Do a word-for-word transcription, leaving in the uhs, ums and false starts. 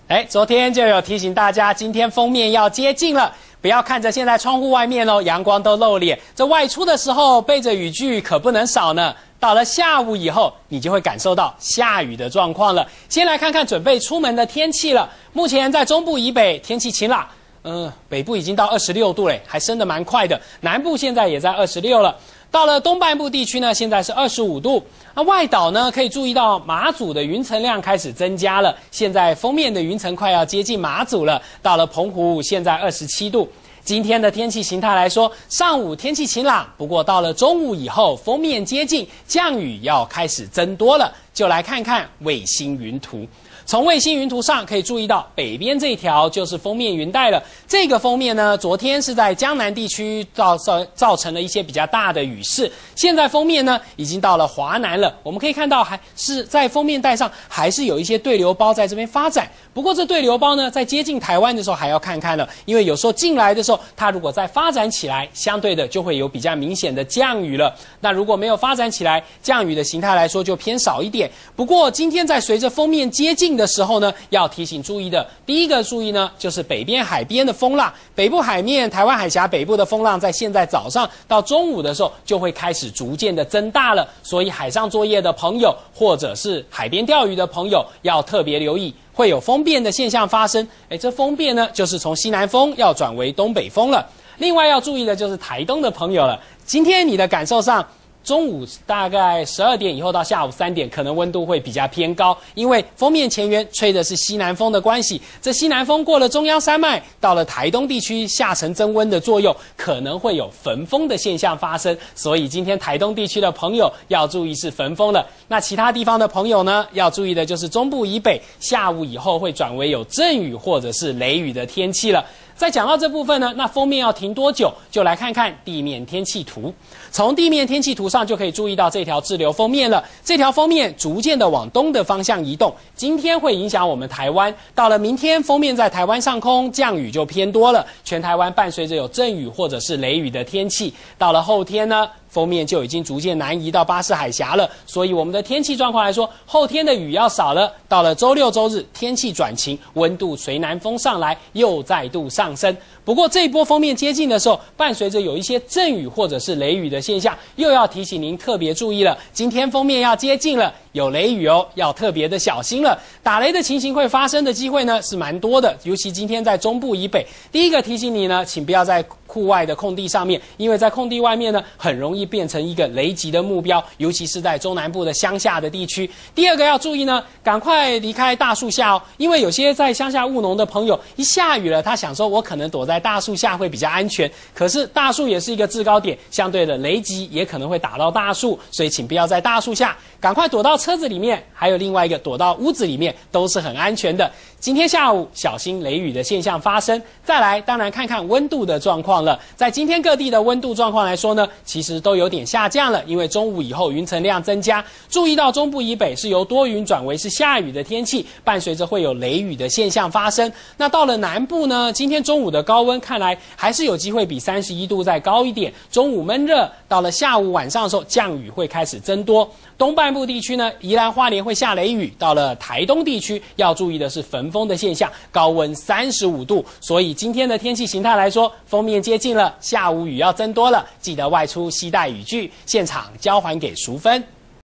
哎，昨天就有提醒大家，今天锋面要接近了，不要看着现在窗户外面哦，阳光都露脸，这外出的时候背着雨具可不能少呢。到了下午以后，你就会感受到下雨的状况了。先来看看准备出门的天气了。目前在中部以北天气晴朗，嗯、呃，北部已经到二十六度嘞，还升得蛮快的。南部现在也在二十六了。到了东半部地区呢，现在是二十五度。那外岛呢，可以注意到马祖的云层量开始增加了，现在锋面的云层快要接近马祖了。到了澎湖，现在二十七度。今天的天气形态来说，上午天气晴朗，不过到了中午以后，锋面接近，降雨要开始增多了。就来看看卫星云图。从卫星云图上可以注意到，北边这一条就是锋面云带了。这个锋面呢，昨天是在江南地区造造造成了一些比较大的雨势。现在锋面呢，已经到了华南了。我们可以看到，还是在锋面带上，还是有一些对流包在这边发展。不过这对流包呢，在接近台湾的时候还要看看了，因为有时候进来的时候，它如果再发展起来，相对的就会有比较明显的降雨了。那如果没有发展起来，降雨的形态来说就偏少一点。不过今天在随着锋面接近的时候呢，要提醒注意的，第一个注意呢，就是北边海边的风浪，北部海面、台湾海峡北部的风浪，在现在早上到中午的时候，就会开始逐渐的增大了。所以海上作业的朋友，或者是海边钓鱼的朋友，要特别留意，会有风变的现象发生。哎，这风变呢，就是从西南风要转为东北风了。另外要注意的就是台东的朋友了，今天你的感受上，中午大概十二点以后到下午三点，可能温度会比较偏高，因为锋面前缘吹的是西南风的关系。这西南风过了中央山脉，到了台东地区下沉增温的作用，可能会有焚风的现象发生。所以今天台东地区的朋友要注意是焚风了。那其他地方的朋友呢，要注意的就是中部以北，下午以后会转为有阵雨或者是雷雨的天气了。再讲到这部分呢，那锋面要停多久，就来看看地面天气图。从地面天气图上就可以注意到这条滞留锋面了。这条锋面逐渐的往东的方向移动，今天会影响我们台湾。到了明天，锋面在台湾上空降雨就偏多了，全台湾伴随着有阵雨或者是雷雨的天气。到了后天呢，锋面就已经逐渐南移到巴士海峡了，所以我们的天气状况来说，后天的雨要少了。到了周六周日，天气转晴，温度随南风上来，又再度上升。不过这一波锋面接近的时候，伴随着有一些阵雨或者是雷雨的现象，又要提醒您特别注意了。今天锋面要接近了，有雷雨哦，要特别的小心了。打雷的情形会发生的机会呢是蛮多的，尤其今天在中部以北。第一个提醒你呢，请不要在户外的空地上面，因为在空地外面呢，很容易变成一个雷击的目标，尤其是在中南部的乡下的地区。第二个要注意呢，赶快离开大树下哦，因为有些在乡下务农的朋友，一下雨了，他想说我可能躲在大树下会比较安全，可是大树也是一个制高点，相对的雷击也可能会打到大树，所以请不要在大树下，赶快躲到车子里面，还有另外一个躲到屋子里面，都是很安全的。今天下午小心雷雨的现象发生。再来，当然看看温度的状况了。在今天各地的温度状况来说呢，其实都有点下降了，因为中午以后云层量增加。注意到中部以北是由多云转为是下雨的天气，伴随着会有雷雨的现象发生。那到了南部呢，今天中午的高温看来还是有机会比三十一度再高一点。中午闷热，到了下午晚上的时候降雨会开始增多。东半部地区呢，宜兰花莲会下雷雨，到了台东地区要注意的是焚风的现象，高温三十五度。所以今天的天气形态来说，锋面接近了，下午雨要增多了，记得外出携带雨具。现场交还给淑芬。